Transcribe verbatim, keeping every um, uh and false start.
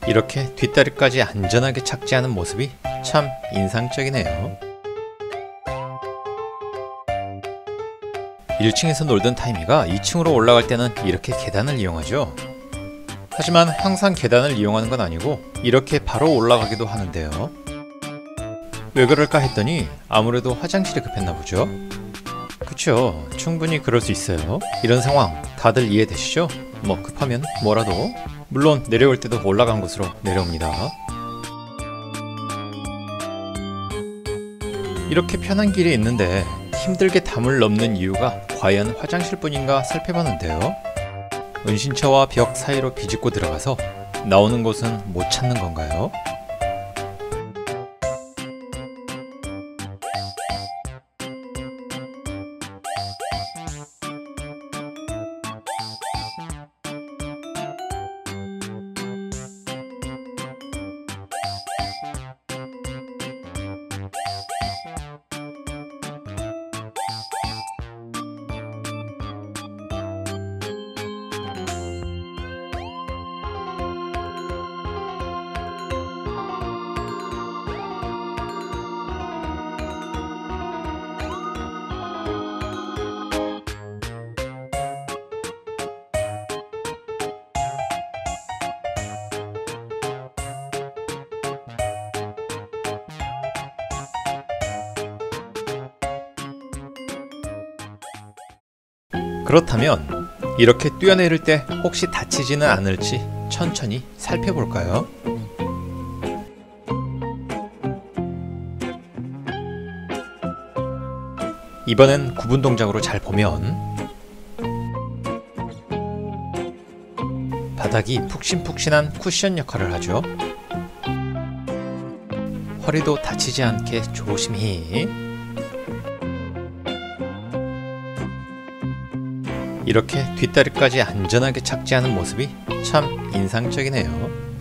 이렇게 뒷다리까지 안전하게 착지하는 모습이 참 인상적이네요. 일 층에서 놀던 타이미가 이 층으로 올라갈 때는 이렇게 계단을 이용하죠. 하지만 항상 계단을 이용하는 건 아니고 이렇게 바로 올라가기도 하는데요. 왜 그럴까 했더니 아무래도 화장실이 급했나 보죠. 그쵸, 충분히 그럴 수 있어요. 이런 상황 다들 이해되시죠? 뭐 급하면 뭐라도, 물론 내려올 때도 올라간 곳으로 내려옵니다. 이렇게 편한 길이 있는데 힘들게 담을 넘는 이유가 과연 화장실뿐인가 살펴봤는데요. 은신처와 벽 사이로 비집고 들어가서 나오는 곳은 못 찾는 건가요? 그렇다면 이렇게 뛰어내릴 때 혹시 다치지는 않을지 천천히 살펴볼까요? 이번엔 구분 동작으로 잘 보면 바닥이 푹신푹신한 쿠션 역할을 하죠. 허리도 다치지 않게 조심히. 이렇게 뒷다리까지 안전하게 착지하는 모습이 참 인상적이네요.